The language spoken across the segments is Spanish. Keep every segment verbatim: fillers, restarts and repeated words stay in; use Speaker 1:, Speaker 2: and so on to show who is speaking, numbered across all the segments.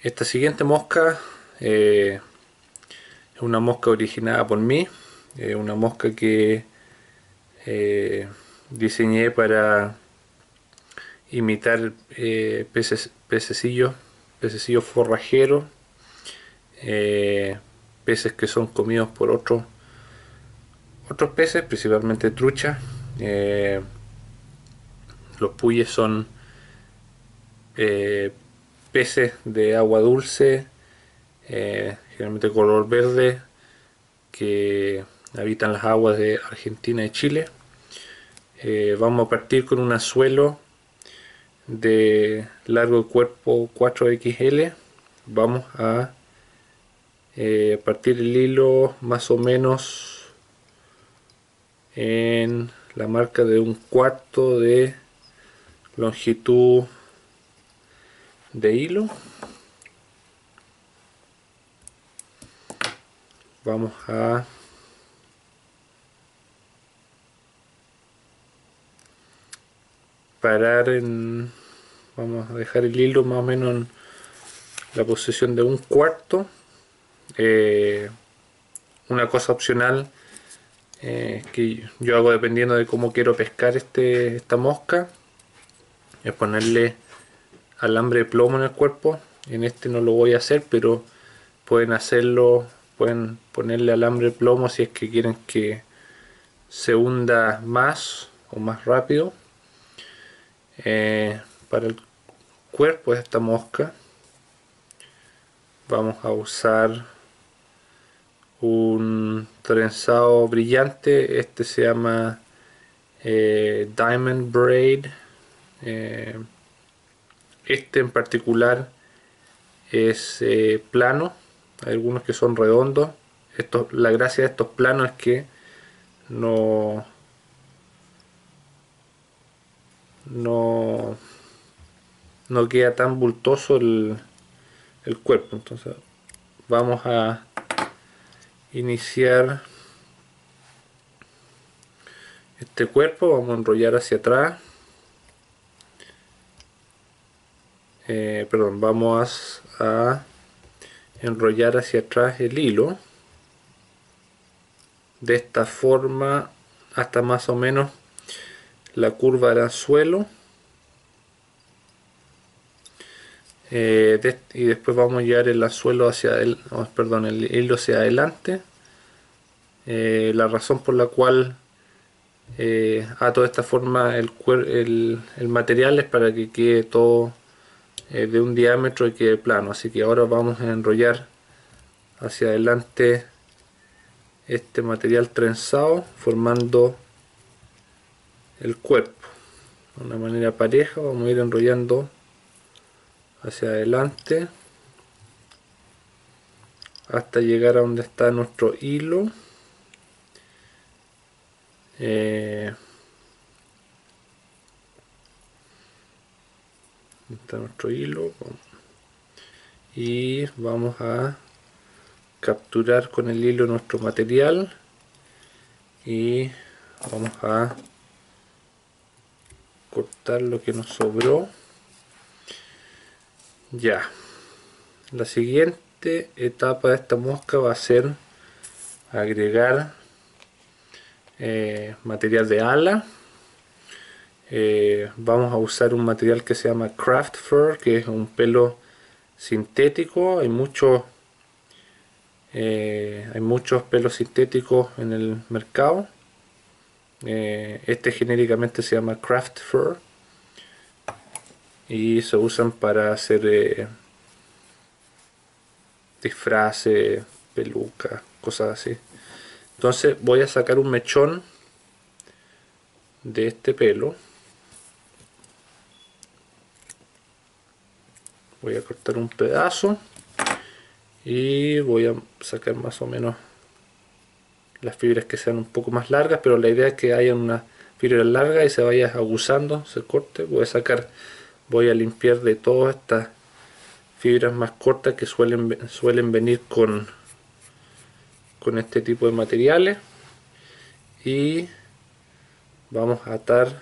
Speaker 1: Esta siguiente mosca eh, es una mosca originada por mí, eh, una mosca que eh, diseñé para imitar eh, peces, pececillos, pececillos forrajeros, eh, peces que son comidos por otros otros peces, principalmente truchas. Eh, los puyes son eh, peces de agua dulce, eh, generalmente color verde, que habitan las aguas de Argentina y Chile. Eh, vamos a partir con un anzuelo de largo de cuerpo cuatro equis ele. Vamos a eh, partir el hilo más o menos en la marca de un cuarto de longitud de hilo. Vamos a parar en, vamos a dejar el hilo más o menos en la posición de un cuarto. Eh, una cosa opcional eh, que yo hago dependiendo de cómo quiero pescar este, esta mosca es ponerle alambre de plomo en el cuerpo. En este no lo voy a hacer, pero pueden hacerlo, pueden ponerle alambre de plomo si es que quieren que se hunda más o más rápido. Eh, para el cuerpo de esta mosca vamos a usar un trenzado brillante. Este se llama eh, Diamond Braid. Eh, este en particular es eh, plano. Hay algunos que son redondos. Esto, la gracia de estos planos es que no no no queda tan bultoso el, el cuerpo. Entonces vamos a iniciar este cuerpo, vamos a enrollar hacia atrás, eh, perdón, vamos a, a enrollar hacia atrás el hilo de esta forma hasta más o menos la curva del anzuelo, eh, de, y después vamos a llevar el anzuelo hacia el, oh, perdón, el hilo hacia adelante. Eh, la razón por la cual eh, ato de esta forma el, el, el material es para que quede todo eh, de un diámetro y quede plano. Así que ahora vamos a enrollar hacia adelante este material trenzado formando el cuerpo de una manera pareja. Vamos a ir enrollando hacia adelante hasta llegar a donde está nuestro hilo. Eh, está nuestro hilo y vamos a capturar con el hilo nuestro material y vamos a cortar lo que nos sobró. Ya, la siguiente etapa de esta mosca va a ser agregar eh, material de ala. Eh, vamos a usar un material que se llama craft fur, que es un pelo sintético. Hay muchos eh, hay muchos pelos sintéticos en el mercado. Eh, este genéricamente se llama craft fur y se usan para hacer eh, disfraces, pelucas, cosas así. Entonces voy a sacar un mechón de este pelo, voy a cortar un pedazo y voy a sacar más o menos las fibras que sean un poco más largas, pero la idea es que haya una fibra larga y se vaya aguzando, se corte. Voy a sacar, voy a limpiar de todas estas fibras más cortas que suelen, suelen venir con, con este tipo de materiales, y vamos a atar.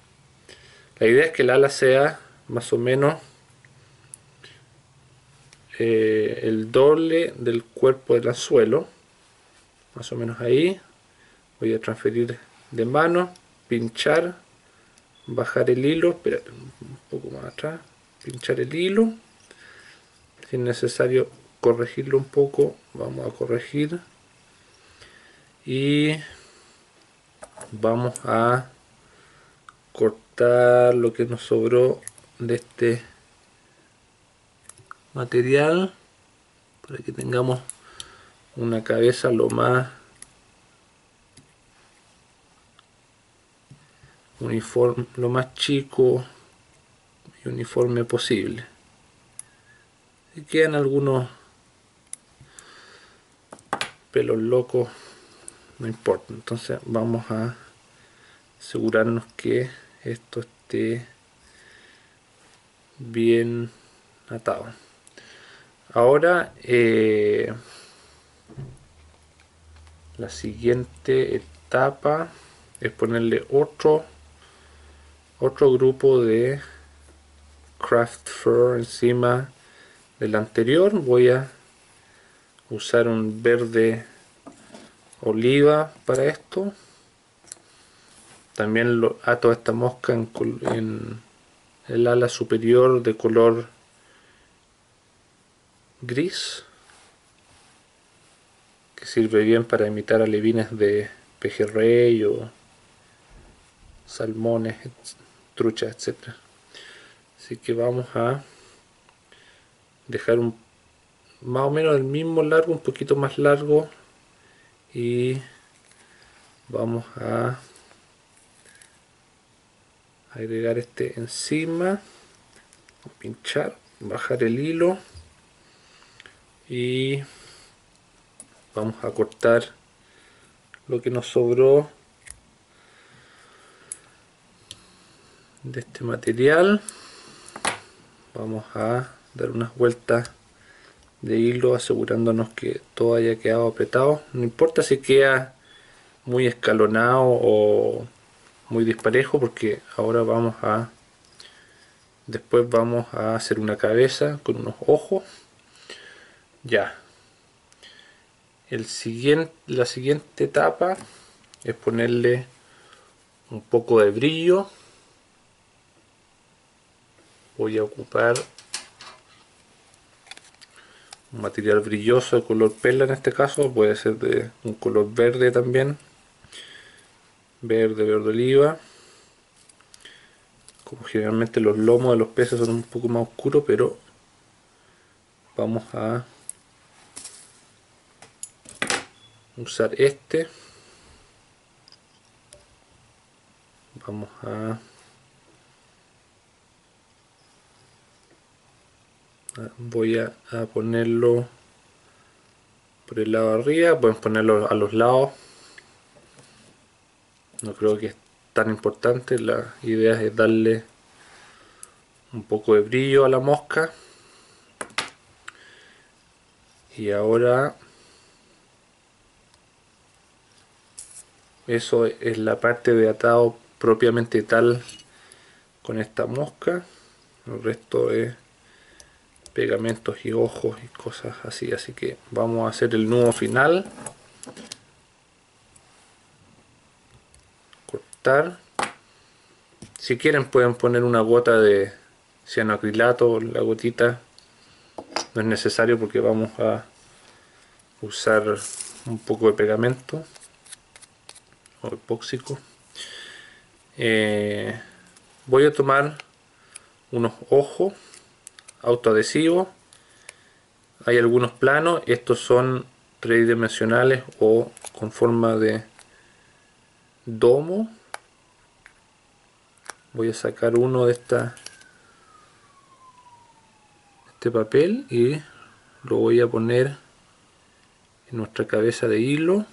Speaker 1: La idea es que el ala sea más o menos eh, el doble del cuerpo del anzuelo, más o menos ahí. Voy a transferir de mano, pinchar, bajar el hilo, espérate, un poco más atrás, pinchar el hilo, si es necesario corregirlo un poco, vamos a corregir y vamos a cortar lo que nos sobró de este material para que tengamos una cabeza lo más uniforme, lo más chico y uniforme posible. Si quedan algunos pelos locos, no importa. Entonces vamos a asegurarnos que esto esté bien atado. Ahora eh, la siguiente etapa es ponerle otro otro grupo de craft fur encima del anterior. Voy a usar un verde oliva para esto. También lo ato a esta mosca en, en el ala superior de color gris, que sirve bien para imitar alevines de pejerrey o salmones, truchas, etcétera. Así que vamos a dejar un más o menos el mismo largo, un poquito más largo, y vamos a agregar este encima, pinchar, bajar el hilo y vamos a cortar lo que nos sobró de este material. Vamos a dar unas vueltas de hilo asegurándonos que todo haya quedado apretado. No importa si queda muy escalonado o muy disparejo, porque ahora vamos a después vamos a hacer una cabeza con unos ojos. Ya, el siguiente, la siguiente etapa es ponerle un poco de brillo. Voy a ocupar un material brilloso de color perla, en este caso puede ser de un color verde también, verde, verde oliva. Como generalmente los lomos de los peces son un poco más oscuros, pero vamos a usar este. Vamos a voy a, a ponerlo por el lado de arriba. Pueden ponerlo a los lados, no creo que es tan importante. La idea es darle un poco de brillo a la mosca. Y ahora eso es la parte de atado propiamente tal con esta mosca. El resto es pegamentos y ojos y cosas así. Así que vamos a hacer el nudo final. Cortar. Si quieren pueden poner una gota de cianoacrilato, la gotita. No es necesario porque vamos a usar un poco de pegamento o epóxico. Eh, voy a tomar unos ojos autoadhesivos. Hay algunos planos, estos son tridimensionales o con forma de domo. Voy a sacar uno de esta este papel y lo voy a poner en nuestra cabeza de hilo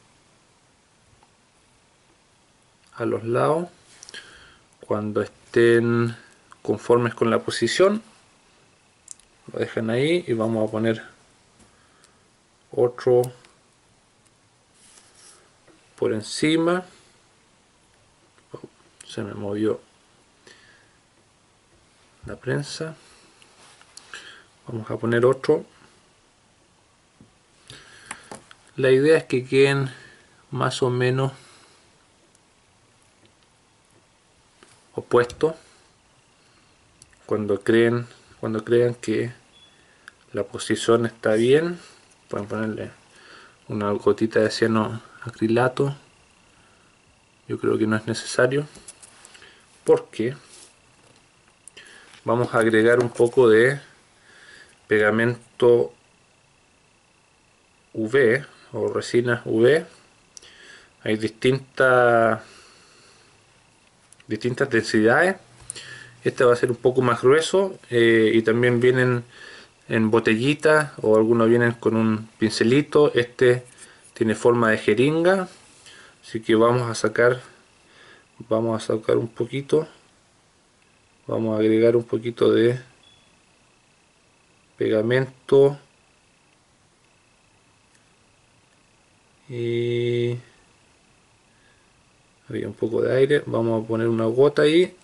Speaker 1: a los lados. Cuando estén conformes con la posición lo dejan ahí y vamos a poner otro por encima. Oh, se me movió la prensa. Vamos a poner otro. La idea es que queden más o menos opuestos. Cuando creen, cuando crean que la posición está bien, pueden ponerle una gotita de ciano acrilato. Yo creo que no es necesario, porque vamos a agregar un poco de pegamento U V o resinas U V. Hay distintas distintas densidades. Este va a ser un poco más grueso, eh, y también vienen en botellitas, o algunos vienen con un pincelito. Este tiene forma de jeringa, así que vamos a sacar vamos a sacar un poquito, vamos a agregar un poquito de pegamento y había un poco de aire. Vamos a poner una gota ahí.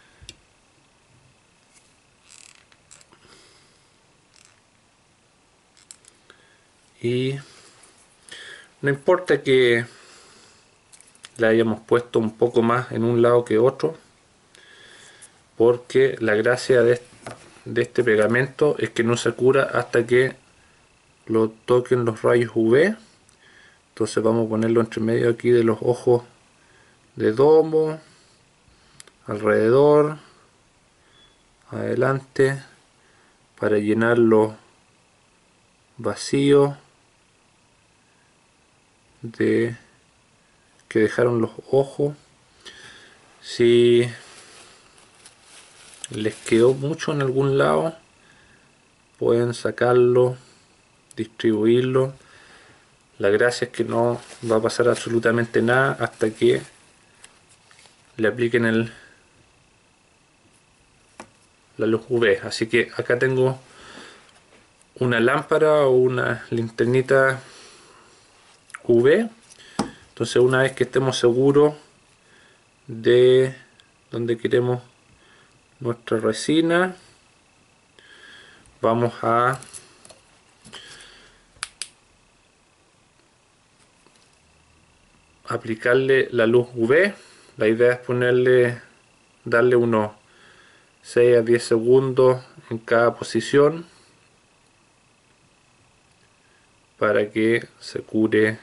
Speaker 1: Y no importa que la hayamos puesto un poco más en un lado que otro, porque la gracia de, de este pegamento es que no se cura hasta que lo toquen los rayos U V. Entonces vamos a ponerlo entre medio aquí de los ojos de domo, alrededor, adelante, para llenar los vacíos de que dejaron los ojos. Si les quedó mucho en algún lado, pueden sacarlo, distribuirlo. La gracia es que no va a pasar absolutamente nada hasta que le apliquen el la luz U V. Así que acá tengo una lámpara o una linternita U V. Entonces, una vez que estemos seguros de donde queremos nuestra resina, vamos a aplicarle la luz U V. La idea es ponerle, darle unos seis a diez segundos en cada posición para que se cure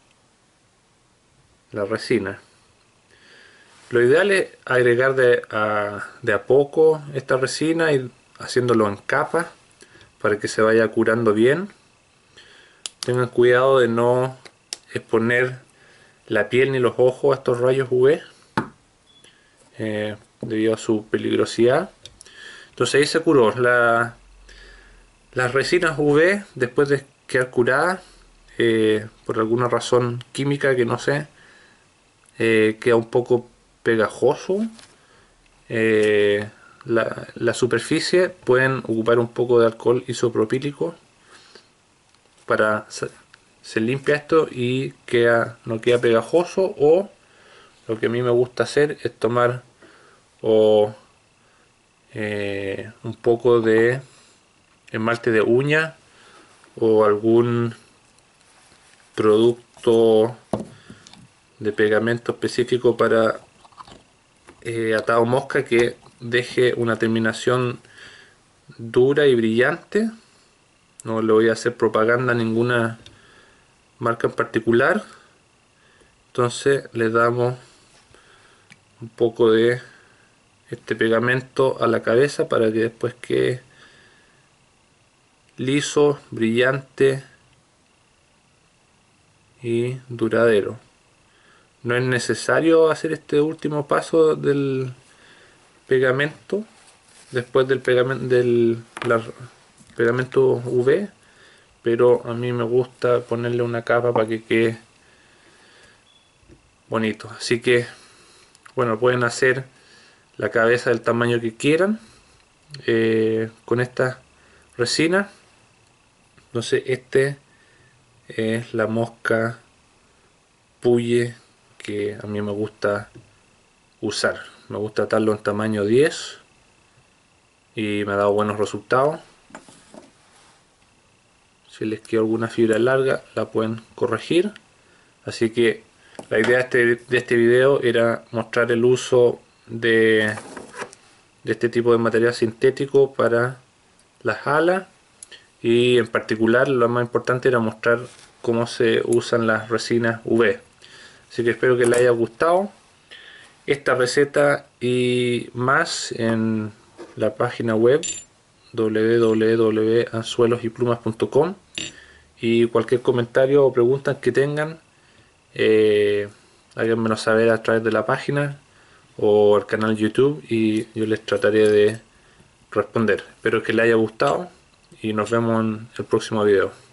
Speaker 1: la resina. Lo ideal es agregar de a, de a poco esta resina, y haciéndolo en capas para que se vaya curando bien. Tengan cuidado de no exponer la piel ni los ojos a estos rayos U V, eh, debido a su peligrosidad. Entonces ahí se curó. La, las resinas U V, después de quedar curadas, eh, por alguna razón química que no sé, eh, queda un poco pegajoso. Eh, la, la superficie pueden ocupar un poco de alcohol isopropílico para se, se limpia esto y queda, no queda pegajoso. O lo que a mí me gusta hacer es tomar o eh, un poco de esmalte de uña o algún producto de pegamento específico para eh, atado mosca que deje una terminación dura y brillante. No le voy a hacer propaganda a ninguna marca en particular. Entonces le damos un poco de este pegamento a la cabeza para que después quede liso, brillante y duradero. No es necesario hacer este último paso del pegamento después del pegamento del la, pegamento U V, pero a mí me gusta ponerle una capa para que quede bonito. Así que bueno, pueden hacer la cabeza del tamaño que quieran eh, con esta resina. Entonces este es la mosca Puye que a mí me gusta usar. Me gusta atarlo en tamaño diez y me ha dado buenos resultados. Si les quedó alguna fibra larga, la pueden corregir. Así que la idea de este, de este video era mostrar el uso de, de este tipo de material sintético para las alas, y en particular lo más importante era mostrar cómo se usan las resinas U V. Así que espero que les haya gustado esta receta y más en la página web w w w punto anzuelos y plumas punto com, y cualquier comentario o pregunta que tengan, eh, háganmelo saber a través de la página o el canal YouTube y yo les trataré de responder. Espero que les haya gustado y nos vemos en el próximo video.